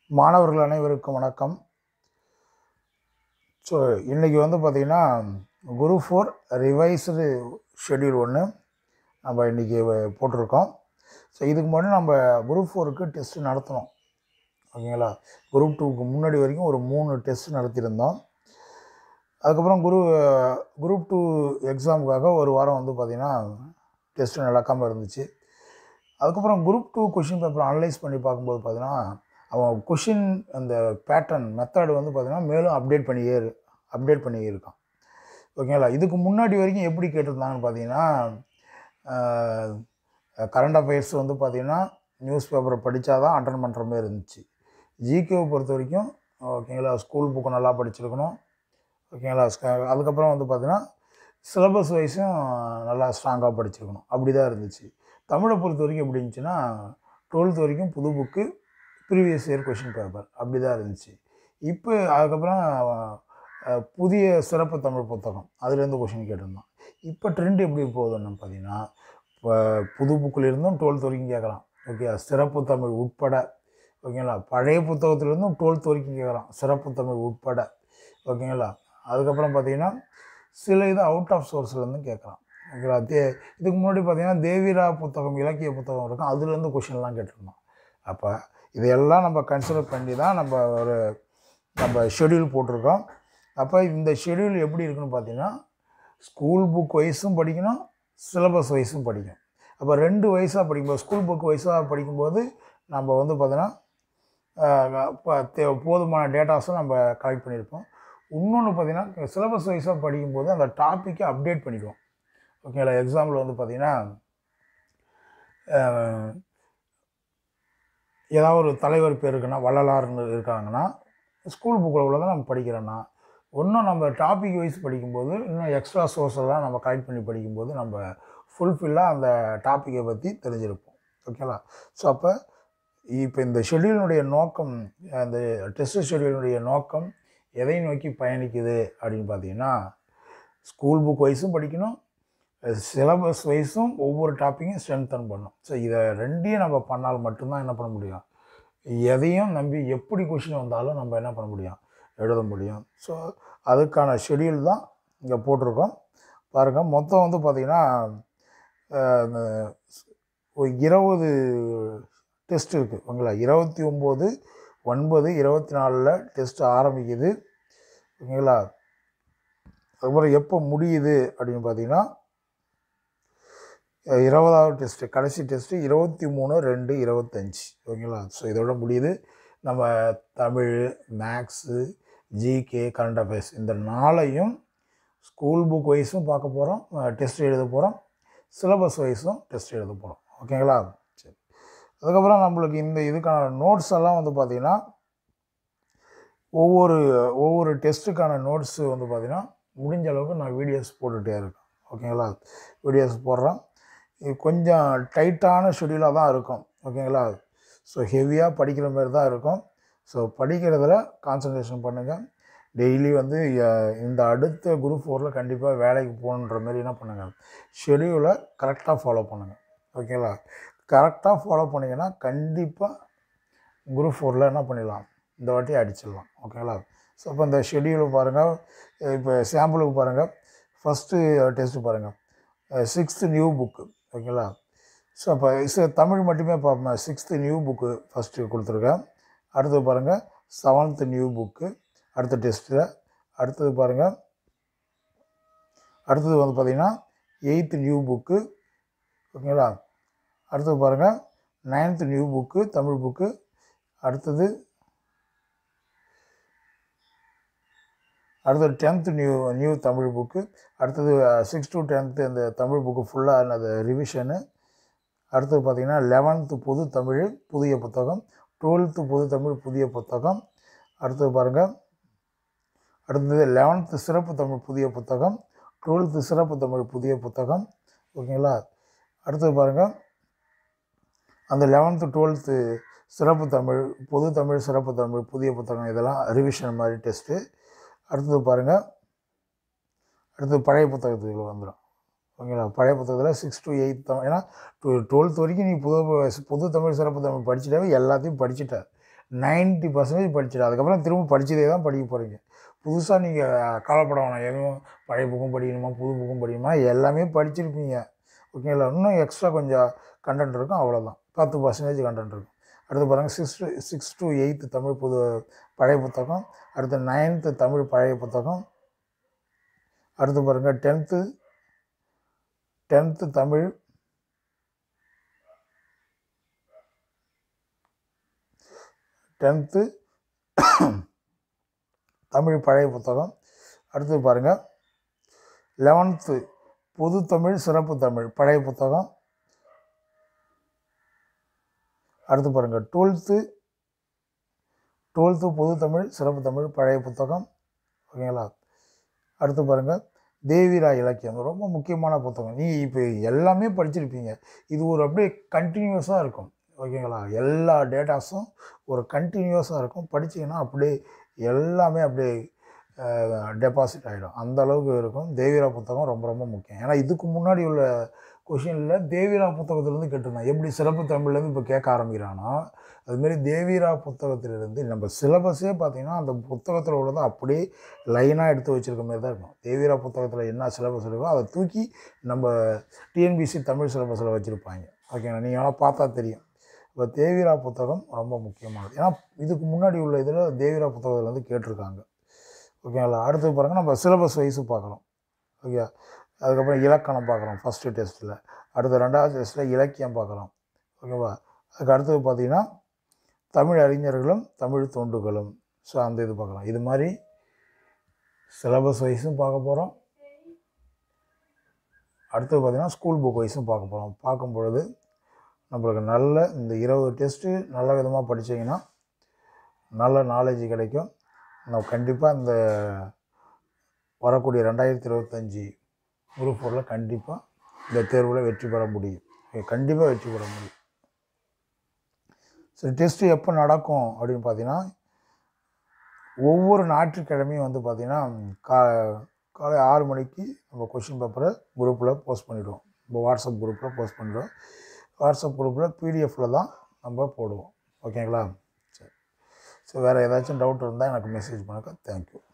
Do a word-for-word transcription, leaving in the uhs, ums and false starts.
மாணவர்கள் அனைவருக்கும் வணக்கம். ஸோ இன்றைக்கி வந்து பார்த்திங்கன்னா குரூப் ஃபோர் ரிவைஸ்டு ஷெட்யூல் ஒன்று நம்ம இன்றைக்கி போட்டிருக்கோம். ஸோ இதுக்கு முன்னாடி நம்ம குரூப் ஃபோருக்கு டெஸ்ட்டு நடத்தினோம், ஓகேங்களா. குரூப் டூக்கு முன்னாடி வரைக்கும் ஒரு மூணு டெஸ்ட் நடத்தியிருந்தோம். அதுக்கப்புறம் குரு குரூப் டூ எக்ஸாமுக்காக ஒரு வாரம் வந்து பார்த்திங்கன்னா டெஸ்ட்டு நடக்காமல் இருந்துச்சு. அதுக்கப்புறம் group two question paper analyse பண்ணி பார்க்கும்போது பார்த்திங்கன்னா அவன் கொஷின் அந்த பேட்டர்ன் மெத்தட் வந்து பார்த்திங்கன்னா மேலும் அப்டேட் பண்ணியே அப்டேட் பண்ணியே இருக்கான், ஓகேங்களா. இதுக்கு முன்னாடி வரைக்கும் எப்படி கேட்டிருந்தாங்கன்னு பார்த்தீங்கன்னா கரண்ட் அஃபேர்ஸ் வந்து பார்த்திங்கன்னா நியூஸ் பேப்பரை படித்தா தான் அட்டன் பண்ணுற மாதிரி இருந்துச்சு. ஜிகேவை பொறுத்த வரைக்கும் ஓகேங்களா ஸ்கூல் புக்கை நல்லா படிச்சிருக்கணும், ஓகேங்களா. அதுக்கப்புறம் வந்து பார்த்திங்கன்னா சிலபஸ் வைஸும் நல்லா ஸ்ட்ராங்காக படிச்சிருக்கணும், அப்படி தான் இருந்துச்சு. தமிழை பொறுத்த வரைக்கும் எப்படி இருந்துச்சுன்னா டுவெல்த் வரைக்கும் புது book previous year question paper அப்படி தான் இருந்துச்சு. இப்போ அதுக்கப்புறம் புதிய சிறப்பு தமிழ் புத்தகம் அதுலேருந்து கொஷின் கேட்டிருந்தோம். இப்போ ட்ரெண்ட் எப்படி போகுதுன்னு பார்த்தீங்கன்னா இப்போ புது புக்கில் இருந்தும் டுவெல்த் வரைக்கும் கேட்கலாம், ஓகே. சிறப்பு தமிழ் உட்பட, ஓகேங்களா. பழைய புத்தகத்துலேருந்தும் டுவெல்த் வரைக்கும் கேட்கலாம், சிறப்பு தமிழ் உட்பட, ஓகேங்களா. அதுக்கப்புறம் பார்த்திங்கன்னா சில இது அவுட் ஆஃப் சோர்ஸ்லேருந்து கேட்கலாம், ஓகேங்களா. தே இதுக்கு முன்னாடி பார்த்திங்கன்னா தேவிரா புத்தகம் இலக்கிய புத்தகம் இருக்கும், அதுலேருந்து கொஷின்லாம் கேட்டிருந்தோம். அப்போ இதையெல்லாம் நம்ம கன்சிடர் பண்ணி தான் நம்ம ஒரு நம்ம ஷெட்யூல் போட்டிருக்கோம். அப்போ இந்த ஷெட்யூல் எப்படி இருக்குன்னு பார்த்தீங்கன்னா ஸ்கூல் புக் வைஸும் படிக்கணும், சிலபஸ் வைஸும் படிக்கணும். அப்போ ரெண்டு வயசாக படிக்கும்போது ஸ்கூல் புக் வைஸாக படிக்கும்போது நம்ம வந்து பார்த்தீங்கன்னா இப்போ போதுமான டேட்டாஸும் நம்ம கலெக்ட் பண்ணியிருப்போம். இன்னொன்று பார்த்திங்கன்னா சிலபஸ் வைஸாக படிக்கும்போது அந்த டாப்பிக்கை அப்டேட் பண்ணிக்குவோம், ஓகேங்களா. எக்ஸாம்பிள் வந்து பார்த்திங்கன்னா ஏதாவது ஒரு தலைவர் பேர் இருக்குன்னா வள்ளலார்னு இருக்காங்கன்னா ஸ்கூல் புக்கில் உள்ள தான் நம்ம படிக்கிறோன்னா இன்னும் நம்ம டாபிக் வைஸ் படிக்கும்போது இன்னும் எக்ஸ்ட்ரா சோர்ஸெல்லாம் நம்ம கலெக்ட் பண்ணி படிக்கும்போது நம்ம ஃபுல்ஃபில்லாக அந்த டாப்பிக்கை பற்றி தெரிஞ்சிருப்போம், ஓகேங்களா. ஸோ அப்போ இப்போ இந்த ஷெட்யூலினுடைய நோக்கம், அந்த டெஸ்ட் ஷெட்யூலினுடைய நோக்கம் எதை நோக்கி பயணிக்குது அப்படின்னு பார்த்தீங்கன்னா ஸ்கூல் புக் வைஸும் படிக்கணும், சிலபஸ் வைஸும் ஒவ்வொரு டாப்பிக்கும் ஸ்ட்ரென்தன் பண்ணணும். ஸோ இதை ரெண்டையும் நம்ம பண்ணால் மட்டும்தான் என்ன பண்ண முடியும், எதையும் நம்பி எப்படி கொஷின் வந்தாலும் நம்ம என்ன பண்ண முடியும், எழுத முடியும். ஸோ அதுக்கான ஷெட்யூல் தான் இங்கே போட்டிருக்கோம் பாருங்கள். மொத்தம் வந்து பார்த்திங்கன்னா ஒரு இருபது டெஸ்ட் இருக்குது, ஓகேங்களா. இருபத்தி ஒம்பது ஒன்பது இருபத்தி நாலில் டெஸ்ட் ஆரம்பிக்குது, ஓகேங்களா. அதுக்கப்புறம் எப்போ முடியுது அப்படின்னு பார்த்தீங்கன்னா இருபதாவது டெஸ்ட்டு கடைசி டெஸ்ட்டு இருபத்தி மூணு ரெண்டு இருபத்தஞ்சி, ஓகேங்களா. ஸோ இதோட முடியுது. நம்ம Tamil, maths, GK, current affairs இந்த நாளையும் ஸ்கூல் புக் வைஸும் பார்க்க போகிறோம், டெஸ்ட் எழுத போகிறோம், சிலபஸ் வைஸும் டெஸ்ட் எழுத போகிறோம், ஓகேங்களா. சரி, அதுக்கப்புறம் நம்மளுக்கு இந்த இதுக்கான நோட்ஸ் எல்லாம் வந்து பார்த்திங்கன்னா ஒவ்வொரு ஒவ்வொரு டெஸ்ட்டுக்கான நோட்ஸு வந்து பார்த்திங்கன்னா முடிஞ்ச அளவுக்கு நான் வீடியோஸ் போட்டுகிட்டே இருக்கேன், ஓகேங்களா. வீடியோஸ் போடுறேன். இது கொஞ்சம் டைட்டான ஷெட்யூலாக தான் இருக்கும், ஓகேங்களா. ஸோ ஹெவியாக படிக்கிற மாதிரி தான் இருக்கும். ஸோ படிக்கிறதுல கான்சன்ட்ரேஷன் பண்ணுங்கள். டெய்லி வந்து இந்த அடுத்த குரூப் ஃபோரில் கண்டிப்பாக வேலைக்கு போகணுன்ற மாதிரி என்ன பண்ணுங்கள், ஷெட்யூலை கரெக்டாக ஃபாலோ பண்ணுங்கள், ஓகேங்களா. கரெக்டாக ஃபாலோ பண்ணிங்கன்னா கண்டிப்பாக குரூப் ஃபோரில் என்ன பண்ணிடலாம், இந்த வாட்டி அடிச்சிடலாம், ஓகேங்களா. ஸோ அப்போ இந்த ஷெட்யூலை பாருங்கள். இப்போ சாம்பிளுக்கு பாருங்கள். ஃபஸ்ட்டு டெஸ்ட்டு பாருங்கள், சிக்ஸ்த்து நியூ புக்கு, ஓகேங்களா. ஸோ அப்போ தமிழ் மட்டுமே பார்ப்போம். சிக்ஸ்த்து நியூ புக்கு ஃபஸ்ட்டு கொடுத்துருக்கேன். அடுத்தது பாருங்கள் செவன்த்து நியூ புக்கு அடுத்த டெஸ்ட்டில். அடுத்தது பாருங்கள், அடுத்தது வந்து பார்த்திங்கன்னா எயித்து நியூ புக்கு, ஓகேங்களா. அடுத்தது பாருங்கள் ninth new book Tamil book. அடுத்தது அடுத்தது tenth new new Tamil book. அடுத்தது சிக்ஸ் டு டென்த்து அந்த தமிழ் புக்கு ஃபுல்லாக அந்த ரிவிஷனு. அடுத்தது பார்த்திங்கன்னா லெவன்த்து பொது தமிழ் புதிய புத்தகம், டுவெல்த்து பொது தமிழ் புதிய புத்தகம். அடுத்தது பாருங்கள், அடுத்தது லெவன்த்து சிறப்பு தமிழ் புதிய புத்தகம், டுவெல்த்து சிறப்பு தமிழ் புதிய புத்தகம், ஓகேங்களா. அடுத்தது பாருங்கள் அந்த லெவன்த்து டுவெல்த்து சிறப்பு தமிழ் பொது தமிழ் சிறப்பு தமிழ் புதிய புத்தகம் இதெல்லாம் ரிவிஷன் மாதிரி டெஸ்ட்டு. அடுத்தது பாருங்கள், அடுத்தது பழைய புத்தகத்துக்கு வந்துடும், ஓகேங்களா. பழைய புத்தகத்தில் சிக்ஸ் டு எயித் தான். ஏன்னா டு டுவெல்த் வரைக்கும் நீ புது புது தமிழ் சிறப்பு தமிழ் படிச்சுட்டாவே எல்லாத்தையும் படிச்சுட்ட. Ninety percentage படிச்சிடும். அதுக்கப்புறம் திரும்ப படித்ததே தான் படிக்க போகிறீங்க. புதுசாக நீங்கள் கவலைப்பட வேணாம். எதுவும் பழைய புக்கும் படிக்கணுமா புது புக்கும் படிக்கணுமா எல்லாமே படிச்சிருப்பீங்க. ஓகேங்களா? இன்னும் எக்ஸ்ட்ரா கொஞ்சம் கண்டென்ட் இருக்கும், அவ்வளோதான். பத்து பர்சன்டேஜ் கண்டென்ட் இருக்கும். அடுத்து பாருங்கள் six to six to eighth Tamil புது பழைய புத்தகம். அடுத்து நைன்த்து தமிழ் பழைய புத்தகம். அடுத்து பாருங்கள் tenth tenth Tamil tenth Tamil பழைய புத்தகம். அடுத்து பாருங்கள் லெவன்த்து பொது தமிழ் சிறப்பு தமிழ் பழைய புத்தகம். அடுத்து பாருங்கள் டுவெல்த்து டுவெல்த்து பொது தமிழ் சிறப்பு தமிழ் பழைய புத்தகம். ஓகேங்களா? அடுத்து பாருங்கள் தேவிரா இலக்கியம் ரொம்ப முக்கியமான புத்தகம். நீ இப்போ எல்லாமே படிச்சிருப்பீங்க. இது ஒரு அப்படியே கண்டினியூஸாக இருக்கும். ஓகேங்களா? எல்லா டேட்டாஸும் ஒரு கண்டினியூஸாக இருக்கும். படிச்சிங்கன்னா அப்படியே எல்லாமே அப்படியே டெபாசிட் ஆகிடும். அந்த அளவுக்கு இருக்கும். தேவிரா புத்தகம் ரொம்ப ரொம்ப முக்கியம். ஏன்னா இதுக்கு முன்னாடி உள்ள கொஷினில் தேவிரா புத்தகத்துலேருந்து கேட்டிருந்தான். எப்படி சிறப்பு தமிழ்லேருந்து இப்போ கேட்க ஆரம்பிக்கிறானோ அதுமாரி தேவிரா புத்தகத்திலிருந்து நம்ம சிலபஸே பார்த்திங்கன்னா அந்த புத்தகத்தில் உள்ளதை அப்படியே லைனாக எடுத்து வச்சுருக்க மாதிரி தான் இருக்கும். தேவிரா புத்தகத்தில் என்ன சிலபஸ் இருக்கோ அதை தூக்கி நம்ம டிஎன்பிசி தமிழ் சிலபஸில் வச்சுருப்பாங்க. ஓகேங்களா? நீங்கள் வேணால் பார்த்தா தெரியும். இப்போ தேவிரா புத்தகம் ரொம்ப முக்கியமானது. ஏன்னா இதுக்கு முன்னாடி உள்ள இதில் தேவிரா புத்தகத்துலேருந்து கேட்டிருக்காங்க. ஓகேங்களா? அடுத்து பாருங்கள் நம்ம சிலபஸ் வைஸு பார்க்குறோம். ஓகே. அதுக்கப்புறம் இலக்கணம் பார்க்குறோம் ஃபஸ்ட்டு டெஸ்ட்டில். அடுத்த ரெண்டாவது டெஸ்ட்டில் இலக்கியம் பார்க்குறோம். ஓகேவா? அதுக்கு அடுத்தது பார்த்திங்கன்னா தமிழ் அறிஞர்களும் தமிழ் தொண்டுகளும். ஸோ அந்த இது பார்க்குறோம். இது மாதிரி சிலபஸ் வைஸும் பார்க்க போகிறோம். அடுத்தது பார்த்திங்கன்னா ஸ்கூல் புக் வைஸும் பார்க்க போகிறோம். பார்க்கும் பொழுது நம்மளுக்கு நல்ல இந்த இருபது டெஸ்ட்டு நல்ல விதமாக படித்தீங்கன்னா நல்ல நாலேஜ் கிடைக்கும். நம்ம கண்டிப்பாக இந்த வரக்கூடிய ரெண்டாயிரத்தி இருபத்தஞ்சி குரூப் ஃபோரில் கண்டிப்பாக இந்த தேர்வில் வெற்றி பெற முடியும். கண்டிப்பாக வெற்றி பெற முடியும். சரி, டெஸ்ட்டு எப்போ நடக்கும் அப்படின்னு பார்த்தீங்கன்னா ஒவ்வொரு ஞாயிற்றுக்கிழமையும் வந்து பார்த்திங்கன்னா கா காலை ஆறு மணிக்கு நம்ம கொஷின் பேப்பரை குரூப்பில் போஸ்ட் பண்ணிவிடுவோம். நம்ம வாட்ஸ்அப் குரூப்பில் போஸ்ட் பண்ணிவிடுவோம். வாட்ஸ்அப் குரூப்பில் பிடிஎஃப்பில் தான் நம்ம போடுவோம். ஓகேங்களா? சரி. ஸோ வேறு ஏதாச்சும் டவுட் இருந்தால் எனக்கு மெசேஜ் பண்ணுங்க. தேங்க்யூ.